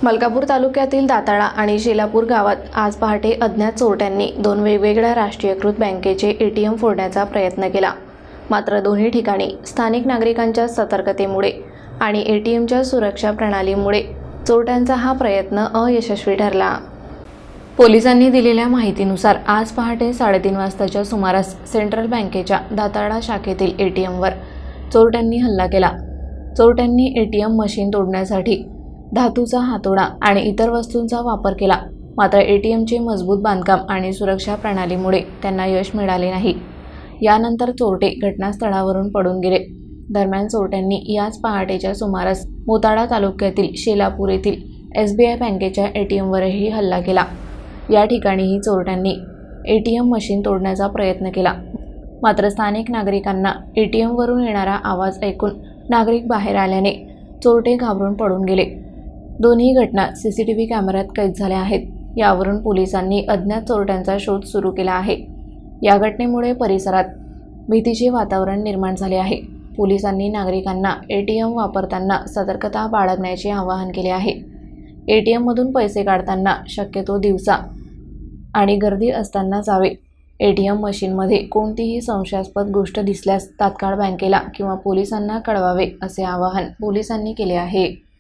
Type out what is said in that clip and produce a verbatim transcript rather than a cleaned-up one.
मलकापूर तालुक्यातील दाताळा आणि शेलापूर गावात आज पहाटे अज्ञात चोरट्यांनी दोन वेगवेगळ्या राष्ट्रीयकृत बँकेचे एटीएम फोडण्याचा प्रयत्न केला। मात्र दोन्ही ठिकाणी स्थानिक नागरिकांच्या सतर्कतेमुळे आणि एटीएमच्या सुरक्षा प्रणालीमुळे चोरट्यांचा हा प्रयत्न अयशस्वी ठरला। पोलिसांनी दिलेल्या माहितीनुसार आज पहाटे साडेतीन वाजताच्या सुमारास सेंट्रल बँकेच्या दाताळा शाखेतील एटीएमवर चोरट्यांनी हल्ला केला। चोरट्यांनी एटीएम मशीन तोडण्यासाठी धातूचा हातोडा आणि इतर वस्तूंचा वापर केला। मात्र एटीएमचे मजबूत बांधकाम आणि सुरक्षा प्रणालीमुळे त्यांना यश मिळाले नाही। यानंतर चोरटे घटनास्थळावरून पळून गेले। दरम्यान चोरट्यांनी याच पहाटेच्या सुमारास मोताळा तालुक्यातील शेलापूर येथील एसबीआय बँकेच्या एटीएमवरही हल्ला केला। या ठिकाणीही चोरट्यांनी एटीएम मशीन तोडण्याचा प्रयत्न केला। मात्र स्थानिक नागरिकांना एटीएमवरून येणारा आवाज ऐकून नागरिक बाहेर आल्याने चोरटे घाबरून पळून गेले। दोन्ही घटना सीसीटीव्ही कॅमेऱ्यात कैद झाल्या आहेत। यावरून पोलिसांनी अज्ञात चोरट्यांचा शोध सुरू केला आहे। या घटनेमुळे परिसरात भीतीचे वातावरण निर्माण झाले आहे। पोलिसांनी नागरिकांना एटीएम वापरताना सतर्कता बाळगण्याचे आवाहन केले आहे। एटीएममधून पैसे काढताना शक्यतो दिवसा आणि गर्दी असताना जावे। एटीएम मशीनमध्ये कोणतीही संशयास्पद गोष्ट दिसल्यास तात्काळ बँकेला किंवा पोलिसांना कळवावे असे आवाहन पोलिसांनी केले आहे।